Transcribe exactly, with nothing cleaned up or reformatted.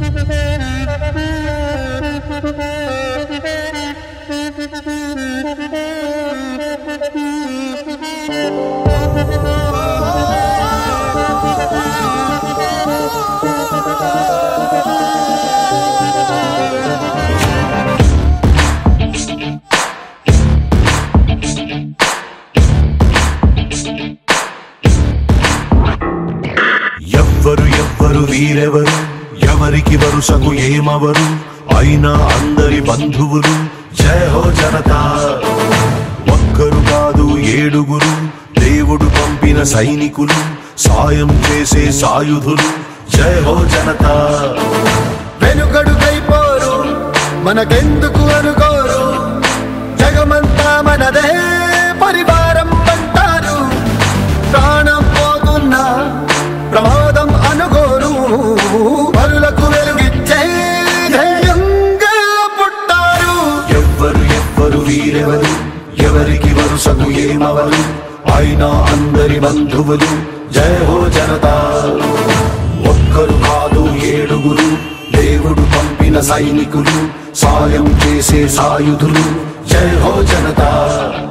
ఎవ్వరు ఎవ్వరు వీరెవరు ఎవరికి వరుసకు ఏమవరు అయినా అందరి బంధువులు జయ హో జనతా ఒక్కరు కాదు ఏడుగురు దేవుడు పంపిన సైనికులు సాయం చేసే సాయుధులు జయ హో జనతా వెనుకడుకైపోరు మనకెందుకు అనుకోరు జగమంతా మనదే పరివారం అంటారు ప్రాణం పోతున్నా ప్రమాదం అనుకోరు పరులకు వెలుగిచ్చే ధైర్యంగా పుట్టారు ఎవ్వరు ఎవ్వరు వీరెవరు ఎవరికి వరుసకు ఏమవరు అయినా అందరి బంధువులు జయ హో జనతా ఒక్కరు కాదు ఏడుగురు దేవుడు పంపిన సైనికులు సాయం చేసే సాయుధులు జయ హో జనతా।